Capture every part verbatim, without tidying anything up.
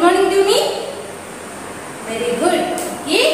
morning to me. Very good. Okay.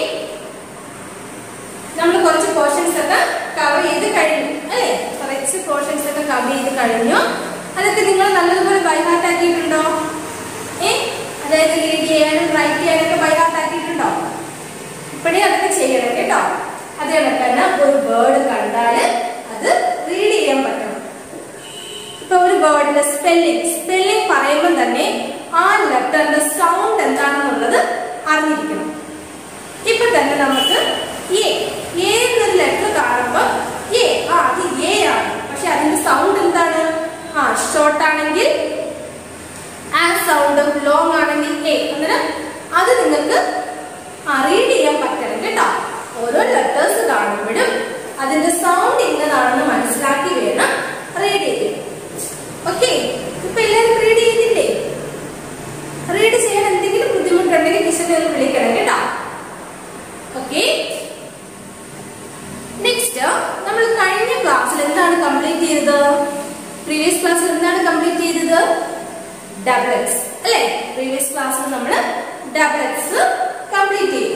നമ്മൾ കുറച്ച് portions ഒക്കെ കവർ ചെയ്ത് കഴിഞ്ഞു അല്ലേ? കുറച്ച് പോർഷൻസ് ഒക്കെ കവർ ചെയ്ത് കഴിഞ്ഞു. അതൊക്കെ നിങ്ങൾ നല്ലതുപോലെ ബൈ ഹാർട്ട് ആക്കിയിട്ടുണ്ടോ? ഏ അതായത് റീഡ് ചെയ്യാനും റൈറ്റ് ചെയ്യാനൊക്കെ ബൈ ഹാർട്ട് ആക്കിയിട്ടുണ്ടോ? ഇപ്പോഴേ അതൊക്കെ ചെയ്യണം കേട്ടോ. അതേപോലെ തന്നെ ഒരു വേർഡ് കണ്ടാൽ അത് റീഡ് ചെയ്യാൻ പറ്റണം. ഇപ്പൊ ഒരു വേർഡിന്റെ സ്പെല്ലിംഗ് സ്പെല്ലിംഗ് പറയുമ്പോൾ തന്നെ ആ ലെറ്ററിന്റെ സൗണ്ട് എന്താണെന്നുള്ളത് അറിഞ്ഞിരിക്കണം. ഇപ്പൊ തന്നെ നമുക്ക് എ എന്നൊരു ലെറ്റർ കാണുമ്പോൾ എ ആ അത് എ ആണ്. പക്ഷെ അതിന്റെ സൗണ്ട് എന്താണ്? ആ ഷോർട്ട് ആണെങ്കിൽ ആ സൗണ്ടും ലോങ് ആണെങ്കിൽ എ. അന്നേരം അത് നിങ്ങൾക്ക് റീഡ് ചെയ്യാൻ പറ്റണം കേട്ടോ. ഓരോ ലെറ്റേഴ്സ് കാണുമ്പോഴും അതിന്റെ സൗണ്ട് ഇന്നതാണെന്ന് മനസ്സിലാക്കി വേണം റീഡ് ചെയ്യാൻ. ഓക്കെ, ഇപ്പൊ എല്ലാവരും റീഡ് ചെയ്യുന്നില്ലേ? റീഡ് ചെയ്യാൻ എന്തെങ്കിലും ബുദ്ധിമുട്ടുണ്ടെങ്കിൽ ടീച്ചറിനെ ഒന്ന് വിളിക്കണം കേട്ടോ. ഓക്കെ, നെക്സ്റ്റ് നമ്മൾ കഴിഞ്ഞ ക്ലാസ്സിൽ എന്താണ് കംപ്ലീറ്റ് ചെയ്തത്? പ്രീവിയസ് ക്ലാസ്സിൽ എന്താണ് കംപ്ലീറ്റ് ചെയ്തത്? ഡബിൾ എക്സ് അല്ലെ? പ്രീവിയസ് ക്ലാസ്സിൽ നമ്മൾ ഡബിൾ എക്സ് കംപ്ലീറ്റ് ചെയ്തു.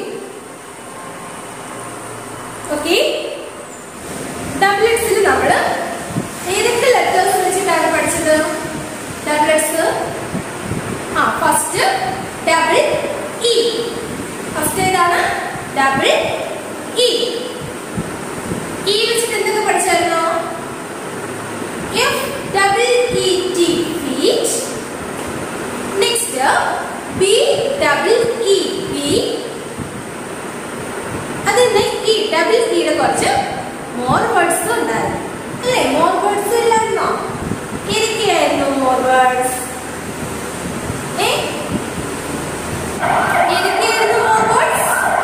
ഓക്കെ, ഡബിൾ എക്സിൽ നമ്മൾ ഏതൊക്കെ ലെറ്റേഴ്സ് വെച്ചിട്ടാണ് പഠിച്ചത്? ഡബിൾ എക്സ് ആ ഫസ്റ്റ് ഡബിൾ ഇ. ഫസ്റ്റ് ഏതാണ്? Double E. ഇ വെച്ചിട്ട് എന്തൊക്കെ പഠിച്ചായിരുന്നോ? F double E T feet. Next B double E bee. അതിന് ഈ ഡബിൾ ഇയുടെ കുറച്ച് മോർ വേർഡ്സ് ഉണ്ടായിരുന്നു അല്ലേ? മോർ വേർഡ്സ് ഇല്ലായിരുന്നോ? ഏതൊക്കെയായിരുന്നു മോർ വേർഡ്സ്? ഏതൊക്കെയായിരുന്നു മോർ വേർഡ്സ്?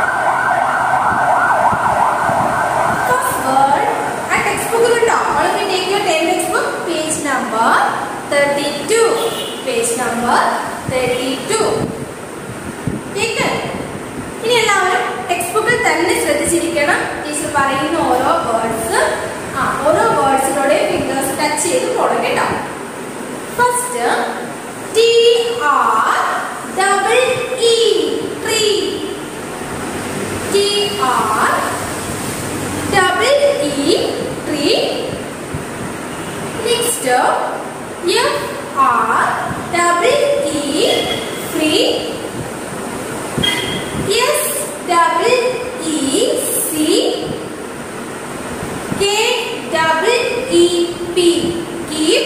ഫസ്റ്റ് വേർഡ് ആ ടെക്സ്റ്റ് ബുക്കിലുണ്ടോ? All of you take your ten text book, page number thirty-two. Page number thirty-two. Taken. ഇനി എല്ലാവരും ടെക്സ്റ്റ് ബുക്കിൽ തന്നെ ശ്രദ്ധിച്ചിരിക്കണം. ടീച്ചർ പറയുന്ന ഓരോ വേർഡ്സ് ആ ഓരോ വേർഡ്സിലൂടെ ഫിംഗേഴ്സ് ടച്ച് ചെയ്ത് പോകണം കേട്ടോ. First T R double E tree. T R double E tree. Next F R double E free. S double E see. K double E P keep.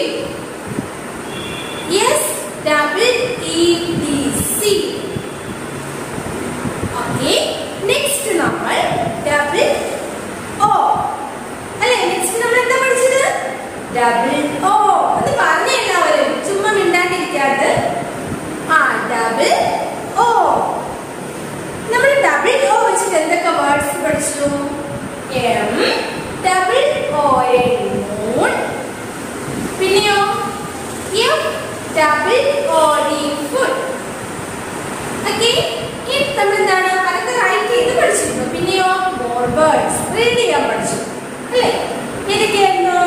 S double E T see. Okay, next നമ്മൾ double O അല്ലെ? Next നമ്മൾ എന്താ പഠിച്ചത്? Double O. അത് പറഞ്ഞ എല്ലാവരും ചുമ്മാ മിണ്ടാണ്ടിരിക്കാണ്ട്. ആ ഡബിൾ ഓ. നമ്മൾ ഡബിൾ ഓ വെച്ചിട്ട് എന്തൊക്കെ വേർഡ്സ് പഠിച്ചു? M double O A moon. പിന്നെയോ F double O D food. Okay, ഇനി നമ്മൾ എന്താണ് അതൊക്കെ റൈറ്റ് ചെയ്ത് പഠിച്ചിരുന്നു. പിന്നെയോ മോർ വേർഡ്സ് റീഡ് ചെയ്യാൻ പഠിച്ചു അല്ലേ? ഏതൊക്കെയായിരുന്നു?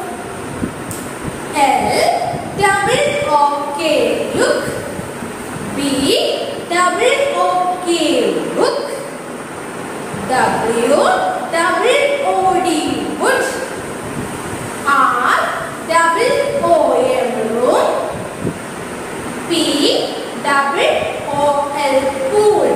L double O K look. B double O K book. W double O D wood. R double O M room. P double O L pool.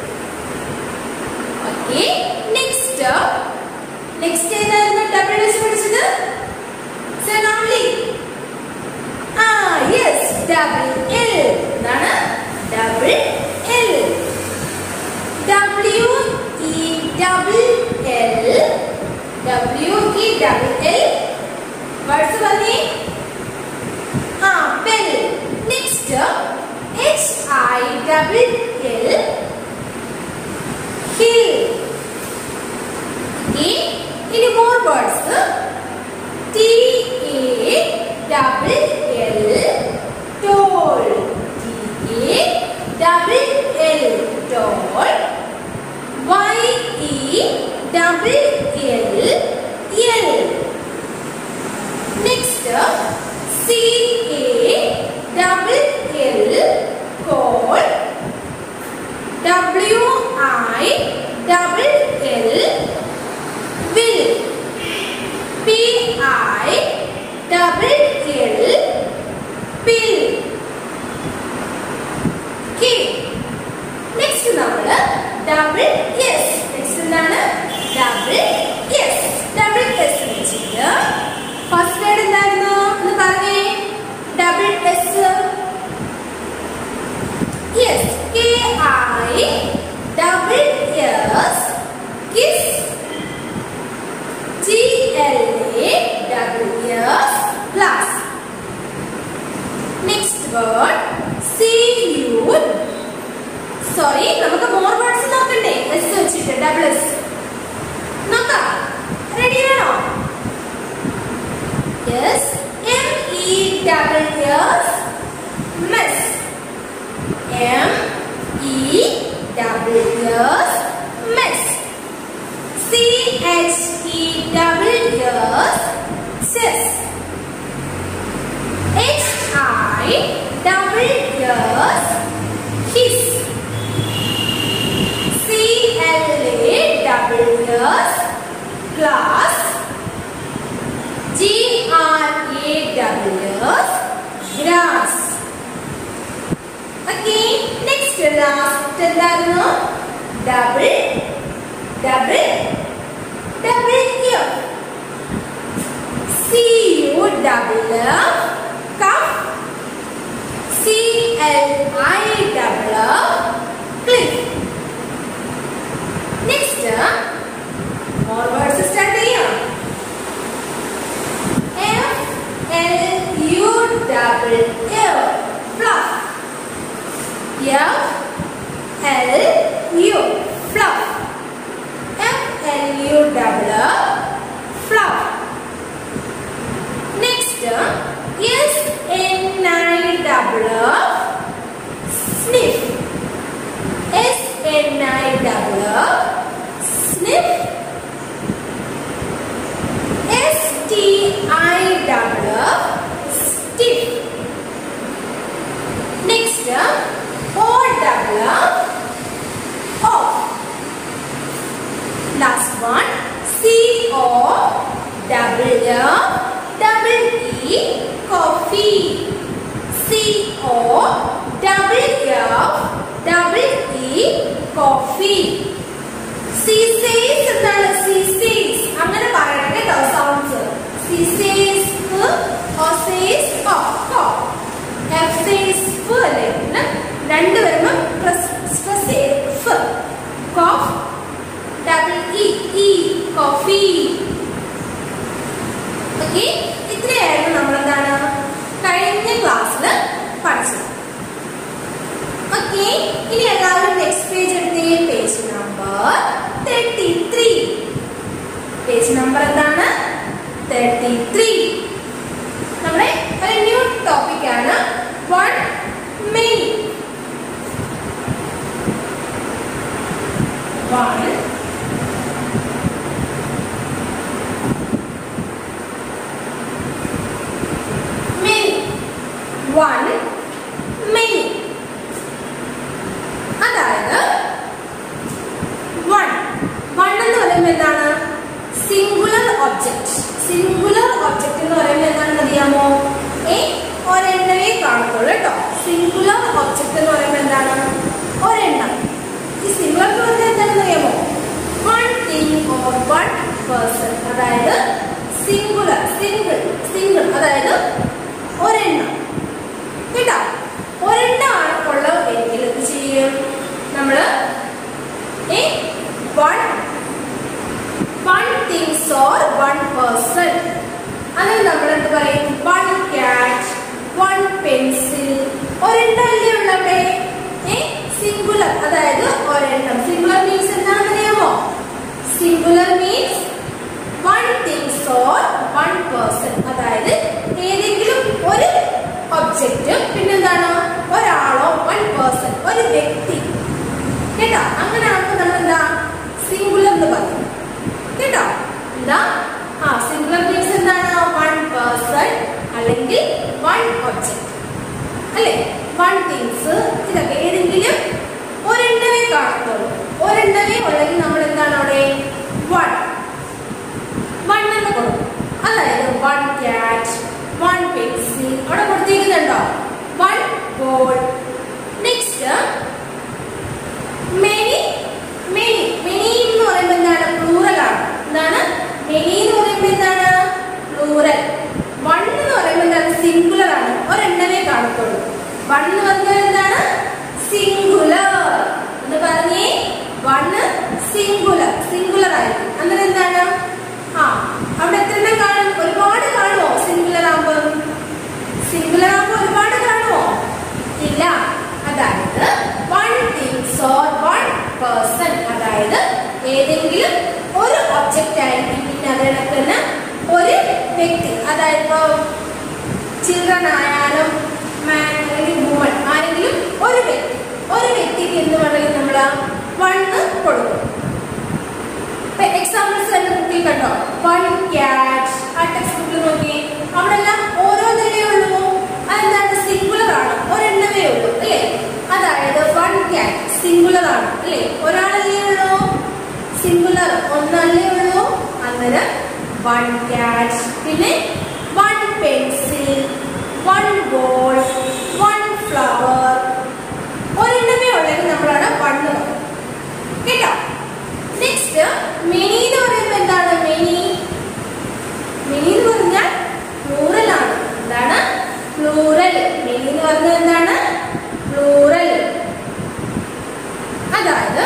Okay, next next ഏതായിരുന്നു double വെച്ച് പഠിച്ചത്? സെനാംലി. ആ yes, double L. എന്താണ്? Double L. W E double L. W E double L. Words പറഞ്ഞേ. ആ bell. Next H I double L hill. ഇനി more words. T A double L toll. T A double L tall. Y E double L L. Next C A double L called double S. Next എന്താണ്? Double S. Double S വെച്ചിട്ട് first word എന്തായിരുന്നു എന്ന് പറഞ്ഞേ. Double S. Yes. K I double S kiss. G L A double S plus. Next word C U. Sorry, നമുക്ക് more words നോക്കണ്ടേ? S വെച്ചിട്ട് double S നോക്കാം. റെഡിയാണോ? Yes. M E double S mess. M E double S mess. C H E double S chess. H I double S hiss. C L A double S glass. G R A W S grass. Okay, next last എന്താണ്? Double double double F. C U double F cup. C L I double F cliff. Next more words start here. F L U double F fluff. F L U fluff. F L U double F fluff. Next S N I double F sniff. S N I double F sniff. S T I double F stiff. Next O double F off. Last one C O double F double E coffee. C O double F double E coffee. C says എന്താണ്? C says അങ്ങനെ പറയണം കേട്ടോ. Sounds C says O says O O. F says F അല്ലേ? രണ്ട് വരുമ്പോൾ stress ചെയ്ത് F. Cough double E E coffee. Okay, ഇത്രയായിരുന്നു നമ്മൾ എന്താണ് കഴിഞ്ഞ ക്ലാസ്സിൽ പഠിച്ചത്. ഓക്കെ, ഇനി എല്ലാവരും നെക്സ്റ്റ് പേജ് എടുത്തേ. Page number thirty three. Page number എന്താണ്? Thirty three. നമ്മുടെ ഒരു ന്യൂ ടോപ്പിക് ആണ് one many. One many. One many. അതായത് വൺ വൺ എന്ന് പറയുമ്പോൾ എന്താണ്? Singular object. സിംഗുലർ ഒബ്ജക്ട് എന്ന് പറയുമ്പോൾ എന്താണെന്ന് അറിയാമോ? ഏ ഒരെണ്ണമേ കാണത്തുള്ളൂ കേട്ടോ. സിംഗുലർ ഒബ്ജക്ട് എന്ന് പറയുമ്പോൾ എന്താണ്? ഒരെണ്ണം. ഈ സിംഗുലർ എന്ന് പറഞ്ഞാൽ എന്താണെന്ന് അറിയാമോ? One thing or one person. അതായത് സിംഗുലർ, സിംഗിൾ, സിംഗിൾ അതായത് ഒരെണ്ണം കേട്ടോ. ഒരെണ്ണമാണ് ഉള്ളത് എങ്കിൽ എന്ത് ചെയ്യും നമ്മള്? ഏ one one things or one person. അതിന് നമ്മൾ എന്ത് പറയും? One cat, one pencil. ഒരെണ്ണം അല്ലേ ഉള്ളവിടെ? ഏ സിംഗുലർ അതായത് ഒരെണ്ണം. സിംഗുലർ മീൻസ് എന്താണെന്ന് അറിയാമോ? Singular means one things or one person. അതായത് ഏതെങ്കിലും ഒരു ഒബ്ജക്റ്റ്, പിന്നെന്താണ് ഒരാളോ, വൺ പേഴ്സൺ ഒരു വ്യക്തി കേട്ടോ. അങ്ങനെ ആകുമ്പോൾ നമ്മൾ എന്താ സിംഗുലർ എന്ന് പറയും കേട്ടോ. എന്താ ആ സിംഗുലർ മീൻസ് എന്താണ്? വൺ പേഴ്സൺ അല്ലെങ്കിൽ വൺ ഒബ്ജക്റ്റ് അല്ലേ? വൺ തിങ്സ് ഇതൊക്കെ ഏതെങ്കിലും ഒരെണ്ണമേ കാണത്തുള്ളൂ. ഒരെണ്ണമേ ഉള്ളെങ്കിൽ നമ്മൾ എന്താണ് അവിടെ വൺ വൺ എന്ന് കൊടുക്കും. അതായത് വൺ ക്യാറ്റ്, വൺ പെൻസിൽ അവിടെ കൊടുത്തിരിക്കുന്നുണ്ടോ? One ball. നെക്സ്റ്റ് ഇപ്പൊ ചിൽഡ്രൻ ആയാലും മാൻ അല്ലെങ്കിൽ വുമൺ ആരെങ്കിലും ഒരു വ്യക്തി ഒരു വ്യക്തിക്ക് എന്ന് പറയുന്നത് നമ്മൾ വണ്ണ് കൊടുക്കും. എക്സാമ്പിൾസ് തന്നെ ബുക്കിൽ കണ്ടോ, വൺ ക്യാറ്റ്. ആ ടെക്സ്റ്റ് ബുക്കിൽ നോക്കി അവിടെ എല്ലാം ഓരോന്നല്ലേ ഉള്ളൂ. അതെന്താണ്? സിംഗുലർ ആണ്, ഒരെണ്ണമേ ഉള്ളൂ അല്ലേ. അതായത് വൺ ക്യാറ്റ് സിംഗുലർ ആണ് അല്ലേ, ഒരാളല്ലേ ഉള്ളൂ, സിംഗുലർ ഒന്നല്ലേ ഉള്ളൂ. അന്നേരം വൺ ക്യാറ്റ്. പിന്നെ one pencil, one ball, one flower, ഒരെണ്ണമേ ഉള്ളെങ്കിൽ നമ്മളാണ് വണ്ണ് പറയുന്നത് കേട്ടോ. നെക്സ്റ്റ് മെനി എന്ന് പറയുമ്പോൾ എന്താണ്? മെനി മെനി എന്ന് പറഞ്ഞാൽ പ്ലൂറൽ ആണ്. എന്താണ്? പ്ലൂറൽ. മെനി എന്ന് പറഞ്ഞാൽ എന്താണ്? പ്ലൂറൽ. അതായത്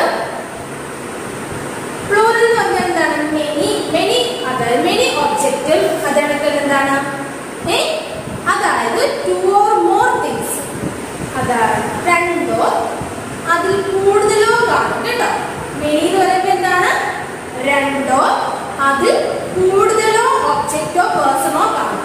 പ്ലൂറൽ എന്ന് പറഞ്ഞാൽ എന്താണ്? മെനി മെനി അതായത് മെനി ഒബ്ജക്റ്റും അതേപോലെ എന്താണ്? ഏ അതായത് ടു ഓർ മോർ തിങ്സ്. അതായത് രണ്ടോ അതിൽ കൂടുതലോ കാണും കേട്ടോ. മെനി എന്ന് പറയുമ്പോൾ എന്താണ്? രണ്ടോ അതിൽ കൂടുതലോ ഒബ്ജക്റ്റോ പേഴ്സണോ കാണും.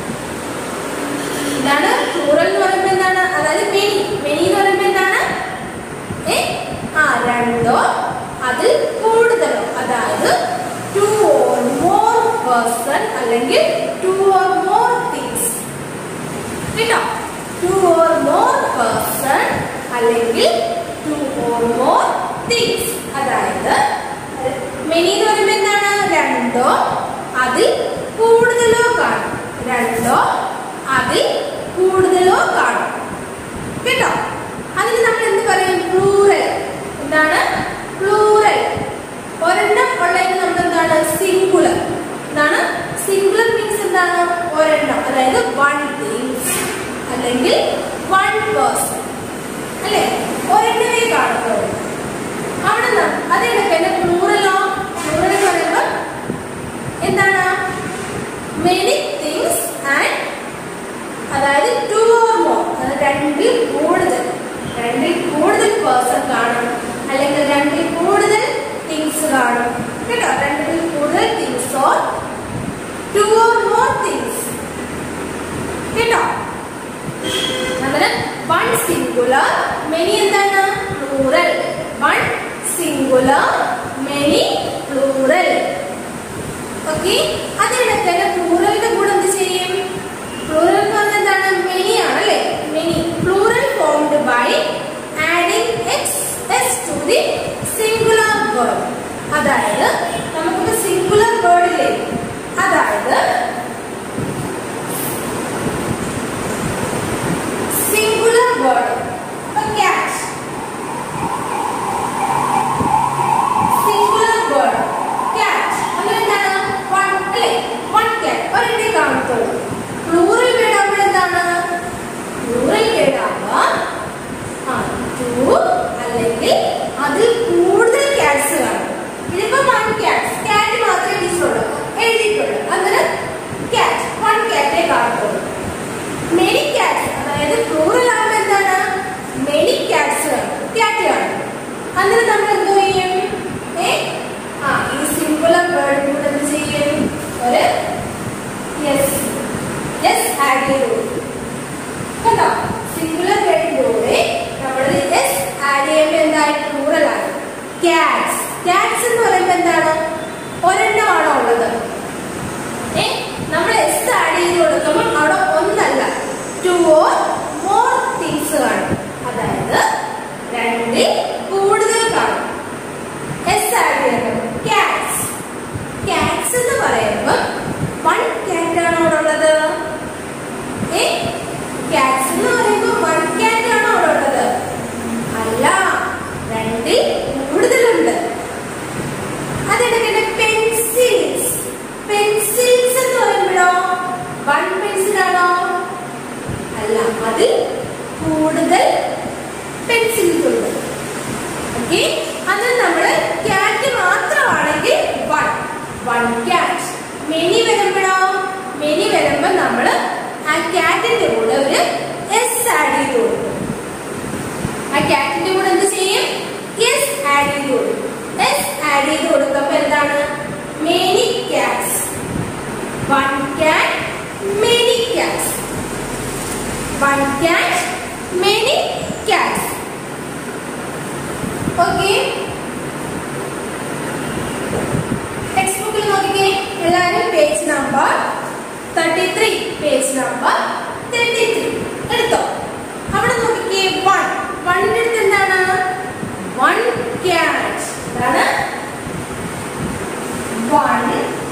ഇതാണ് പ്ലൂറൽ എന്ന് പറയുമ്പോൾ എന്താണ്? അതായത് മെനി മെനി എന്ന് പറയുമ്പോൾ എന്താണ്? ഏ ആ രണ്ടോ അതിൽ കൂടുതലോ, അതായത് ടു ഓർ മോർ പേഴ്സൺ അല്ലെങ്കിൽ ടു ഓർ മോർ തിങ്സ് കേട്ടോ. ടു ഓർ മോർ പേഴ്സൺ അല്ലെങ്കിൽ ടു ഓർ മോർ തിങ്സ്. അതായത് മെനി എന്ന് പറയുമ്പോൾ എന്താണ്? രണ്ടോ അതിൽ കൂടുതലോ കാണും. രണ്ടോ അതിൽ കൂടുതലോ കാണും കേട്ടോ. അതിന് നമ്മൾ എന്ത് പറയും? പ്ലൂറൽ. എന്താണ്? പ്ലൂറൽ. ഒരെണ്ണം ഉള്ളതിന് നമ്മൾ എന്താണ്? സിംഗുലർ. എന്താണ്? സിംഗുലർ മീൻസ് എന്താണ്? ഒരെണ്ണം, അതായത് വൺ തിങ്സ് അല്ലെങ്കിൽ വൺ പേഴ്സൺ അല്ലേ, ഒരെണ്ണമേ കാണുന്നത്. അവിടെ അതേതൊക്കെ പ്ലൂറലോ? പ്ലൂറൽ എന്ന് പറയുമ്പോൾ എന്താണ്? മെനി തിങ്സ് ആൻഡ് അതായത് ടു ഓർ മോർ, അതായത് രണ്ടിൽ കൂടുതൽ രണ്ടിൽ കൂടുതൽ പേഴ്സൺ കാണും അല്ലെങ്കിൽ രണ്ടിൽ കൂടുതൽ തിങ്സ് കാണും കേട്ടോ. രണ്ടിൽ കൂടുതൽ things or two or more things കേട്ടോ. നമ്മുടെ വൺ സിംഗുലർ മെനി എന്താണ്? Plural. One singular many plural. Okay. അതിനിടെ തന്നെ പ്ലൂറലിന്റെ കൂടെ എന്ത് ചെയ്യും? പ്ലൂറൽ എന്ന് പറഞ്ഞാൽ എന്താണ്? മെനി ആണ് അല്ലേ. Many plural formed by adding X S to the singular word. അതായത് നമുക്കിപ്പോ സിംഗുലർ വേർഡില്ലേ, അതായത് singular word cat, singular word cat അങ്ങനെ എന്താണ്? വൺ അല്ലേ, വൺ ക്യാറ്റ് ഒരെണ്ണേ കാണത്തുള്ളൂ. പ്ലൂറൽ വേർഡ് ആകുമ്പോൾ എന്താണ്? പ്ലൂറൽ വേർഡ് ആകുമ്പോൾ ടു അല്ലെങ്കിൽ അതിൽ കൂടുതൽ ക്യാറ്റ്സ് കാണും. ഇതിപ്പോ വൺ ക്യാറ്റ് ക്യാറ്റ് മാത്രമേ ടീച്ചറുള്ളൂ എഴുതിയിട്ടുള്ളൂ. അന്നേരം ക്യാറ്റ് വൺ ക്യാറ്റേ കാണത്തുള്ളൂ. മെനി ക്യാറ്റ്സ് അതായത് പ്ലൂറൽ ആകുമ്പോൾ എന്താണ്? മെനി ക്യാറ്റ്സ് കാണും, ക്യാറ്റ് കാണും. അന്നേരം നമ്മൾ എന്ത് ചെയ്യും? ഏ ആ ഈ സിംഗുലർ വേർഡ് കൂടെ എന്ത് ചെയ്യും? ഒരു യെസ് യെസ് ആഡ് ചെയ്തു കേട്ടോ. സിംഗുലർ വേർഡിലൂടെ നമ്മൾ യെസ് ആഡ് ചെയ്യുമ്പോൾ എന്തായി? പ്ലൂറൽ ആണ്. ക്യാറ്റ്സ് ക്യാറ്റ്സ് എന്ന് പറയുമ്പോൾ എന്താണ്? ഒരെണ്ണമാണോ ഉള്ളത്? ഏ നമ്മൾ എസ് ആഡ് ചെയ്ത് കൊടുക്കുമ്പോൾ അവിടെ ഒന്നല്ല ടു ഓർ മോർ തിങ്സ് കാണും. അതായത് രണ്ടിൽ കൂടുതൽ കാണും. എസ് ആഡ് ചെയ്യണം. ക്യാറ്റ്സ് ക്യാറ്റ്സ് എന്ന് പറയുമ്പോൾ വൺ ക്യാറ്റ് ആണോ അവിടെ ഉള്ളത്? ഏ ക്യാറ്റ്സ് എന്ന് പറയുമ്പോൾ വൺ ക്യാറ്റ് ആണോ അവിടെ ഉള്ളത്? അല്ല, രണ്ടിൽ കൂടുതലുണ്ട്. അതിടയ്ക്ക് പെൻസിൽസ് പെൻസിൽസ് എന്ന് പറയുമ്പോഴോ വൺ പെൻസിൽ ആണോ? അല്ല, അതിൽ കൂടുതൽ പെൻസിൽസ് ഉണ്ട്. ഓക്കെ. അത് നമ്മള് ക്യാറ്റ് മാത്രമാണെങ്കിൽ വൺ വൺ ക്യാറ്റ്. മെനി വരുമ്പോഴോ? മെനി വരുമ്പോൾ നമ്മള് ആ ക്യാറ്റിന്റെ കൂടെ ഒരു എസ് ആഡ് ചെയ്ത് കൊടുക്കും. ആ ക്യാറ്റിന്റെ കൂടെ എന്ത് ചെയ്യും? എസ് ആഡ് ചെയ്ത് കൊടുക്കും. എസ് ആഡ് ചെയ്ത് കൊടുക്കുമ്പോ എന്താണ്? Many cats. One cat many One cat, many cats. Okay. Textbook il nokkike ellarum page number thirty-three, page number thirty-three. Edutho. Avada nokkike one. one inde eduthu endana? One cat. Adana one